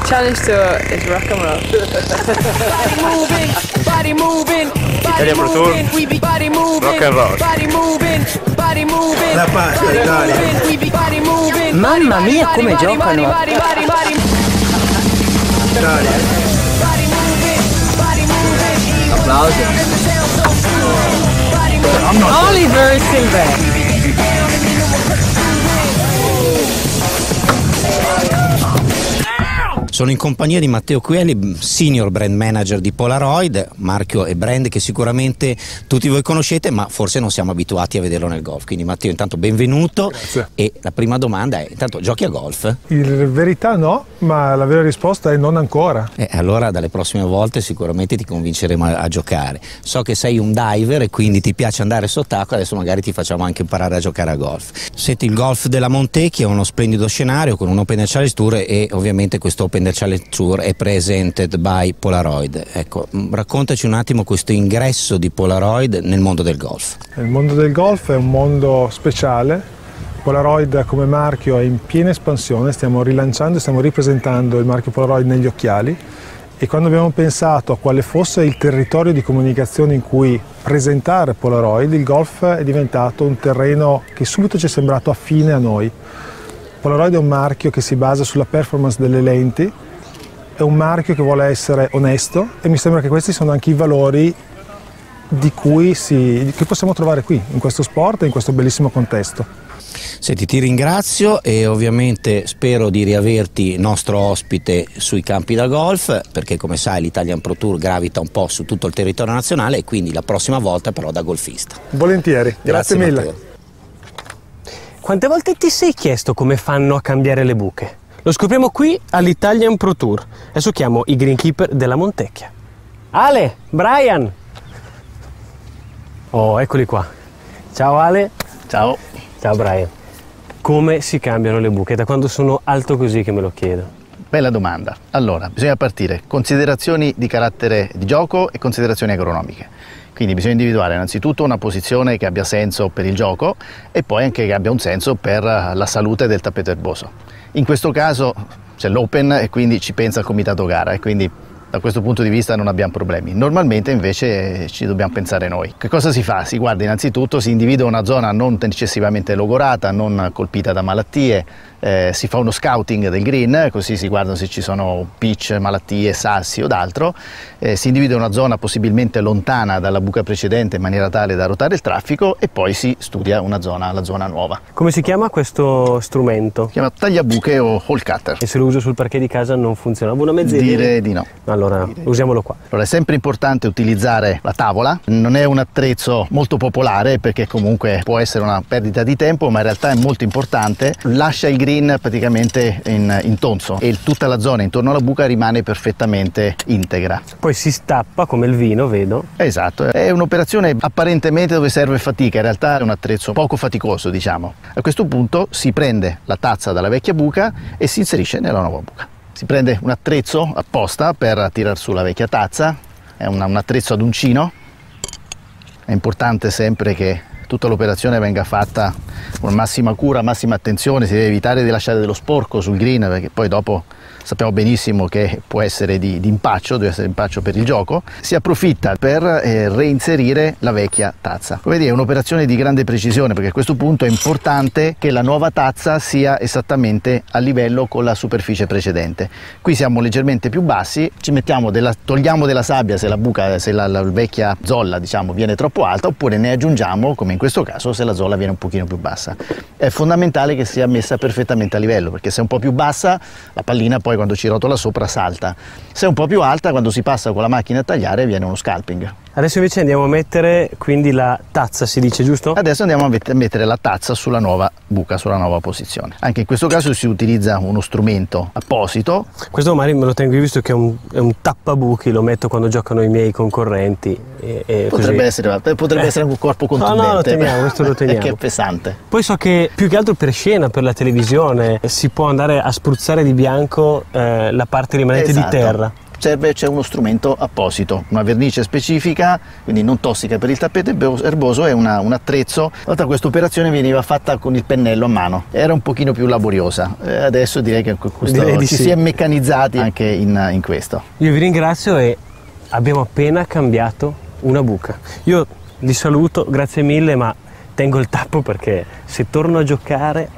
challenge is rock and roll. Italia Pro Tour, rock and roll. La pasta, Italia. Mamma mia come giocano. Italia. Applausi. Oliver Silver. Sono in compagnia di Matteo Quieli, senior brand manager di Polaroid, marchio e brand che sicuramente tutti voi conoscete, ma forse non siamo abituati a vederlo nel golf. Quindi Matteo, intanto benvenuto. Grazie. E la prima domanda è, intanto giochi a golf? In verità no, ma la vera risposta è non ancora. Allora dalle prossime volte sicuramente ti convinceremo a giocare. So che sei un diver e quindi ti piace andare sott'acqua, adesso magari ti facciamo anche imparare a giocare a golf. Senti, il golf della Montecchia è uno splendido scenario con un Open Challenge Tour e ovviamente questo Open Challenge Tour è presented by Polaroid. Ecco, raccontaci un attimo questo ingresso di Polaroid nel mondo del golf. Il mondo del golf è un mondo speciale. Polaroid come marchio è in piena espansione, stiamo rilanciando e stiamo ripresentando il marchio Polaroid negli occhiali, e quando abbiamo pensato a quale fosse il territorio di comunicazione in cui presentare Polaroid, il golf è diventato un terreno che subito ci è sembrato affine a noi. Polaroid è un marchio che si basa sulla performance delle lenti, è un marchio che vuole essere onesto, e mi sembra che questi sono anche i valori che possiamo trovare qui, in questo sport e in questo bellissimo contesto. Senti, ti ringrazio e ovviamente spero di riaverti nostro ospite sui campi da golf, perché come sai l'Italian Pro Tour gravita un po' su tutto il territorio nazionale, e quindi la prossima volta però da golfista. Volentieri, grazie mille. Matteo. Quante volte ti sei chiesto come fanno a cambiare le buche? Lo scopriamo qui all'Italian Pro Tour. Adesso chiamo i greenkeeper della Montecchia. Ale, Brian. Oh, eccoli qua. Ciao Ale. Ciao. Ciao Brian. Come si cambiano le buche? Da quando sono alto così che me lo chiedo. Bella domanda. Allora, bisogna partire. Considerazioni di carattere di gioco e considerazioni agronomiche. Quindi bisogna individuare innanzitutto una posizione che abbia senso per il gioco e poi anche che abbia un senso per la salute del tappeto erboso. In questo caso c'è l'Open e quindi ci pensa il comitato gara, e quindi da questo punto di vista non abbiamo problemi. Normalmente invece ci dobbiamo pensare noi. Che cosa si fa? Si guarda innanzitutto, si individua una zona non eccessivamente logorata, non colpita da malattie, si fa uno scouting del green, così si guardano se ci sono pitch, malattie, sassi o d'altro, si individua una zona possibilmente lontana dalla buca precedente in maniera tale da rotare il traffico, e poi si studia la zona nuova. Come si chiama questo strumento? Si chiama tagliabuche o hole cutter. E se lo uso sul parquet di casa non funziona? Una mezz'idea? Direi di no. Allora usiamolo qua. Allora, è sempre importante utilizzare la tavola. Non è un attrezzo molto popolare perché comunque può essere una perdita di tempo, ma in realtà è molto importante. Lascia il green praticamente in tonso e tutta la zona intorno alla buca rimane perfettamente integra. Poi si stappa come il vino, vedo. Esatto, è un'operazione apparentemente dove serve fatica, in realtà è un attrezzo poco faticoso, diciamo. A questo punto si prende la tazza dalla vecchia buca e si inserisce nella nuova buca. Si prende un attrezzo apposta per tirar su la vecchia tazza, è un attrezzo ad uncino. È importante sempre che tutta l'operazione venga fatta con massima cura, massima attenzione, si deve evitare di lasciare dello sporco sul green, perché poi dopo sappiamo benissimo che può essere di impaccio, deve essere impaccio per il gioco. Si approfitta per reinserire la vecchia tazza. Come dire, è un'operazione di grande precisione, perché a questo punto è importante che la nuova tazza sia esattamente a livello con la superficie precedente. Qui siamo leggermente più bassi, togliamo della sabbia se la vecchia zolla, diciamo, viene troppo alta, oppure ne aggiungiamo, come in questo caso, se la zolla viene un pochino più bassa. È fondamentale che sia messa perfettamente a livello, perché se è un po' più bassa la pallina poi quando ci rotola sopra salta, se è un po' più alta quando si passa con la macchina a tagliare viene uno scalping. Adesso invece andiamo a mettere quindi la tazza, si dice, giusto? Adesso andiamo a mettere la tazza sulla nuova buca, sulla nuova posizione. Anche in questo caso si utilizza uno strumento apposito. Questo magari me lo tengo io, visto che è un tappabuchi, lo metto quando giocano i miei concorrenti. Potrebbe essere un corpo contundente. No, lo teniamo, questo lo teniamo. Che è pesante. Poi so che più che altro per scena, per la televisione, si può andare a spruzzare di bianco la parte rimanente di terra. c'è uno strumento apposito, una vernice specifica, quindi non tossica per il tappeto erboso, e un attrezzo. Oltre a questa operazione veniva fatta con il pennello a mano, era un pochino più laboriosa, adesso direi che si è meccanizzati anche in questo. Io vi ringrazio e abbiamo appena cambiato una buca. Io vi saluto, grazie mille, ma tengo il tappo perché se torno a giocare...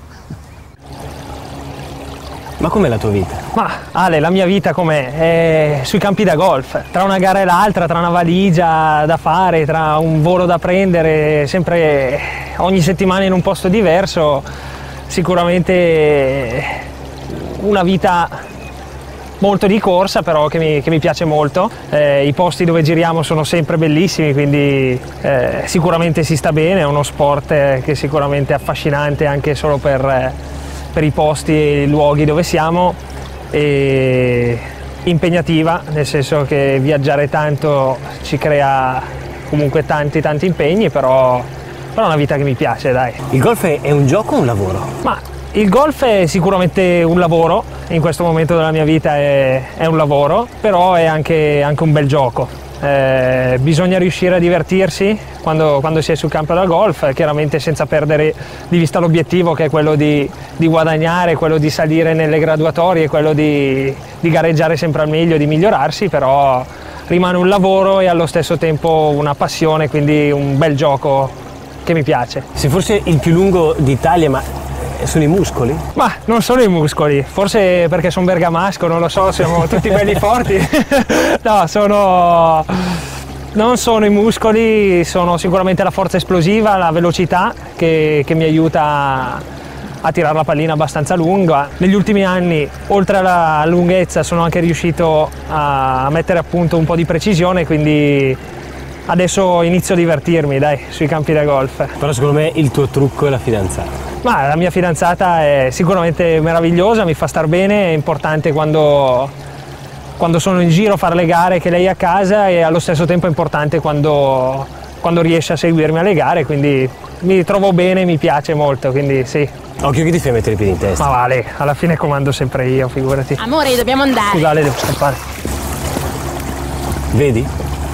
Ma com'è la tua vita? Ma Ale, la mia vita com'è? È sui campi da golf, tra una gara e l'altra, tra una valigia da fare, tra un volo da prendere, sempre ogni settimana in un posto diverso, sicuramente una vita molto di corsa, però che mi piace molto. I posti dove giriamo sono sempre bellissimi, quindi sicuramente si sta bene, è uno sport che sicuramente è affascinante anche solo per i posti e i luoghi dove siamo, e impegnativa, nel senso che viaggiare tanto ci crea comunque tanti impegni, però è una vita che mi piace, dai. Il golf è un gioco o un lavoro? Ma il golf è sicuramente un lavoro, in questo momento della mia vita è un lavoro, però è anche un bel gioco. Bisogna riuscire a divertirsi quando si è sul campo da golf, chiaramente senza perdere di vista l'obiettivo, che è quello di guadagnare, quello di salire nelle graduatorie, quello di gareggiare sempre al meglio, di migliorarsi, però rimane un lavoro e allo stesso tempo una passione, quindi un bel gioco che mi piace. Sei forse il più lungo d'Italia, ma sono i muscoli? Ma non sono i muscoli, forse perché sono bergamasco, non lo so, siamo tutti belli forti. No, non sono i muscoli, sono sicuramente la forza esplosiva, la velocità che mi aiuta a tirare la pallina abbastanza lunga. Negli ultimi anni, oltre alla lunghezza, sono anche riuscito a mettere a punto un po' di precisione, quindi adesso inizio a divertirmi, dai, sui campi da golf. Però secondo me il tuo trucco è la fidanzata. Ma la mia fidanzata è sicuramente meravigliosa, mi fa star bene, è importante quando sono in giro a fare le gare che lei è a casa, e allo stesso tempo è importante quando riesce a seguirmi alle gare, quindi mi trovo bene, mi piace molto, quindi sì. Occhio che ti fai mettere i piedi in testa. Ma vale, alla fine comando sempre io, figurati. Amore, dobbiamo andare. Scusate, devo scappare. Vedi?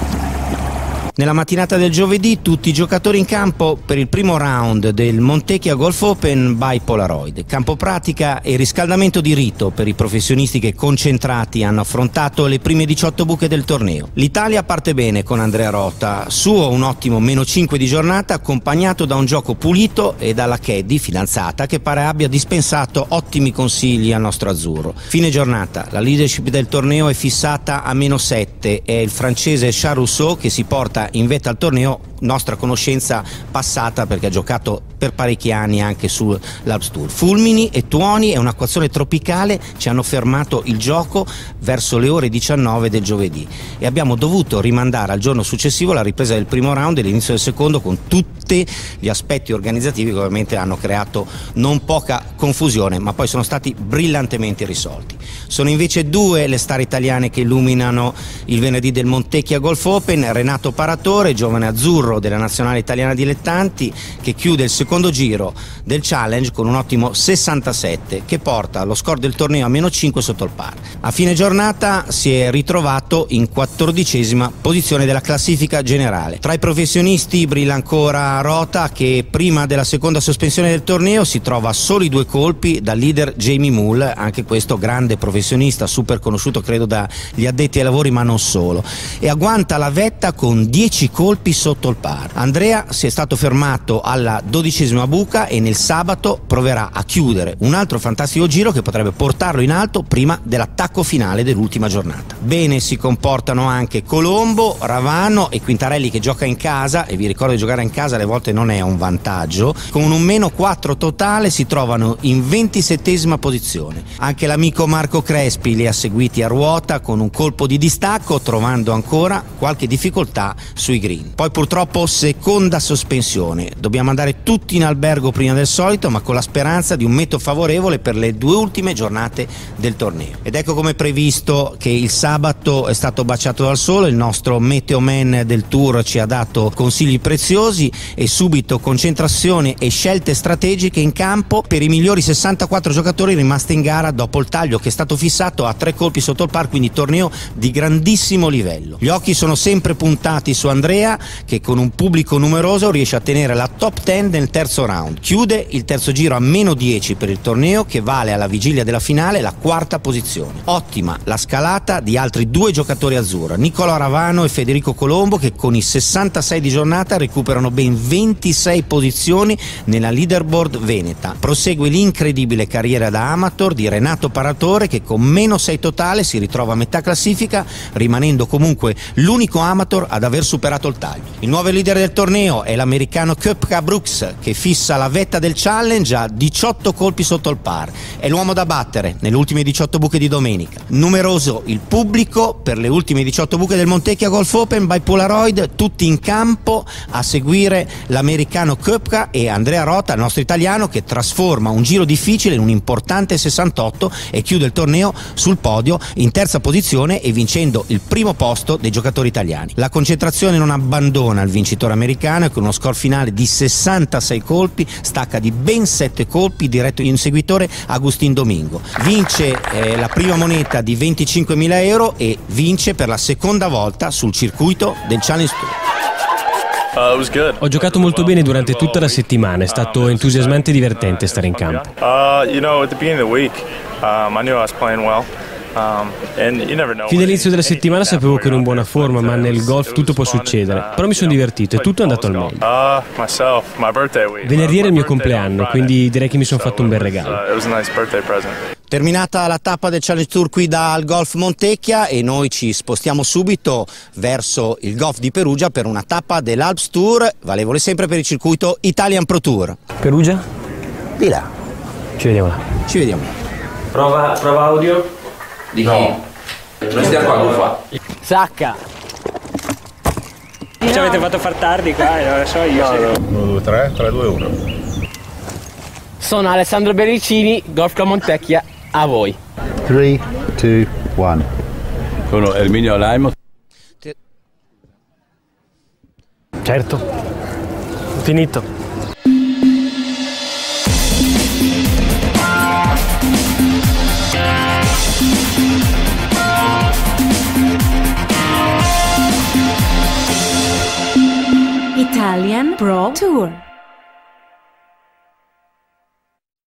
Nella mattinata del giovedì tutti i giocatori in campo per il primo round del Montecchia Golf Open by Polaroid. Campo pratica e riscaldamento di rito per i professionisti che, concentrati, hanno affrontato le prime 18 buche del torneo. L'Italia parte bene con Andrea Rota, suo un ottimo -5 di giornata, accompagnato da un gioco pulito e dalla caddy, fidanzata, che pare abbia dispensato ottimi consigli al nostro azzurro. Fine giornata, la leadership del torneo è fissata a -7, è il francese Charles Rousseau che si porta in vetta al torneo, nostra conoscenza passata perché ha giocato per parecchi anni anche sull'Alps Tour. Fulmini e tuoni e un'acquazzone tropicale ci hanno fermato il gioco verso le ore 19 del giovedì e abbiamo dovuto rimandare al giorno successivo la ripresa del primo round e l'inizio del secondo, con tutti gli aspetti organizzativi che ovviamente hanno creato non poca confusione, ma poi sono stati brillantemente risolti. Sono invece due le star italiane che illuminano il venerdì del Montecchia Golf Open: Renato Paratore, giovane azzurro della nazionale italiana dilettanti, che chiude il secondo giro del challenge con un ottimo 67 che porta lo score del torneo a -5 sotto il par. A fine giornata si è ritrovato in 14ª posizione della classifica generale. Tra i professionisti brilla ancora Rota, che prima della seconda sospensione del torneo si trova a soli 2 colpi dal leader Jamie Mull, anche questo grande professionista, super conosciuto credo dagli addetti ai lavori ma non solo, e agguanta la vetta con 10 colpi sotto il par. Andrea si è stato fermato alla 12ª buca e nel sabato proverà a chiudere un altro fantastico giro che potrebbe portarlo in alto prima dell'attacco finale dell'ultima giornata. Bene si comportano anche Colombo, Ravano e Quintarelli, che gioca in casa, e vi ricordo che giocare in casa alle volte non è un vantaggio. Con un -4 totale si trovano in 27ª posizione. Anche l'amico Marco Crespi li ha seguiti a ruota con un colpo di distacco, trovando ancora qualche difficoltà sui green. Poi purtroppo Purtroppo seconda sospensione, dobbiamo andare tutti in albergo prima del solito, ma con la speranza di un meteo favorevole per le 2 ultime giornate del torneo. Ed ecco, come previsto, che il sabato è stato baciato dal sole, il nostro Meteo Man del Tour ci ha dato consigli preziosi e subito concentrazione e scelte strategiche in campo per i migliori 64 giocatori rimasti in gara dopo il taglio che è stato fissato a 3 colpi sotto il par, quindi torneo di grandissimo livello. Gli occhi sono sempre puntati su Andrea, che con un pubblico numeroso riesce a tenere la top 10 nel terzo round. Chiude il terzo giro a -10 per il torneo, che vale alla vigilia della finale la 4ª posizione. Ottima la scalata di altri 2 giocatori azzurri, Nicolò Ravano e Federico Colombo, che con i 66 di giornata recuperano ben 26 posizioni nella leaderboard veneta. Prosegue l'incredibile carriera da amateur di Renato Paratore, che con -6 totale si ritrova a metà classifica, rimanendo comunque l'unico amateur ad aver superato il taglio. Il nuovo leader del torneo è l'americano Koepka Brooks, che fissa la vetta del challenge a 18 colpi sotto il par. È l'uomo da battere nelle ultime 18 buche di domenica. Numeroso il pubblico per le ultime 18 buche del Montecchia Golf Open by Polaroid, tutti in campo a seguire l'americano Koepka e Andrea Rota, il nostro italiano, che trasforma un giro difficile in un importante 68 e chiude il torneo sul podio in terza posizione e vincendo il primo posto dei giocatori italiani. La concentrazione non abbandona il vincitore americano e con uno score finale di 66 colpi stacca di ben 7 colpi diretto in seguitore Agustin Domingo. Vince la prima moneta di 25.000 euro e vince per la seconda volta sul circuito del Challenge Tour. Ho giocato molto bene durante tutta la settimana, è stato entusiasmante e divertente stare in campo. Fin dall'inizio della settimana sapevo che ero in buona forma, ma nel golf tutto può succedere. Però mi sono divertito e tutto è andato al meglio. Venerdì era il mio compleanno, quindi direi che mi sono fatto un bel regalo. Terminata la tappa del Challenge Tour qui dal Golf Montecchia e noi ci spostiamo subito verso il Golf di Perugia per una tappa dell'Alps Tour, valevole sempre per il circuito Italian Pro Tour. Perugia? Di là. Ci vediamo là. Ci vediamo. Prova audio. Di chi? No. Noi stiamo qua, come fa? Sacca! Ci avete fatto far tardi qua, lo so io. 1, 2, 3, 3, 2, 1. Sono Alessandro Bericini, Golf Club Montecchia, a voi. 3, 2, 1. Sono Erminio Alaimo. Certo. Finito. Italian Pro Tour.